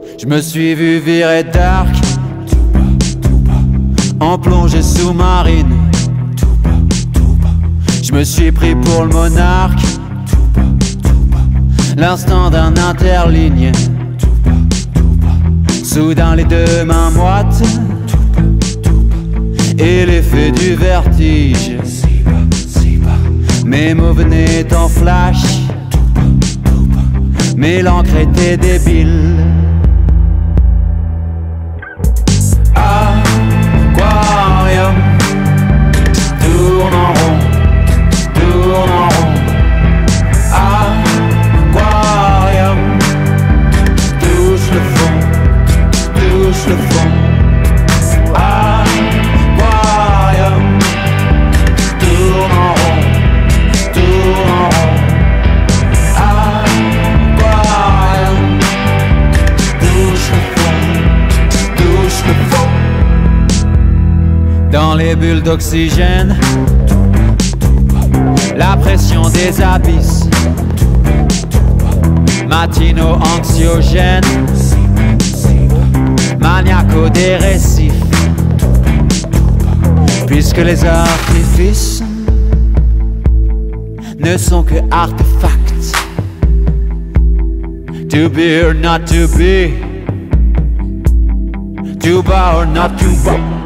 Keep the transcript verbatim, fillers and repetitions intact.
Je me suis vu virer dark en plongée sous-marine. Je me suis pris pour le monarque, l'instant d'un interligne. Soudain les deux mains moites et l'effet du vertige. Mes mots venaient en flash, mais l'encre était débile. Aquarium tourne en rond, tourne en rond. Aquarium touche le fond, touche le fond. Aquarium tourne en rond, tourne en rond. Aquarium touche le fond, touche le fond. Dans les bulles d'oxygène, la pression des abysses, matino-anxiogène, maniaco des récifs. Puisque les artifices ne sont que artefacts. To be or not to be, to bow or not to bow.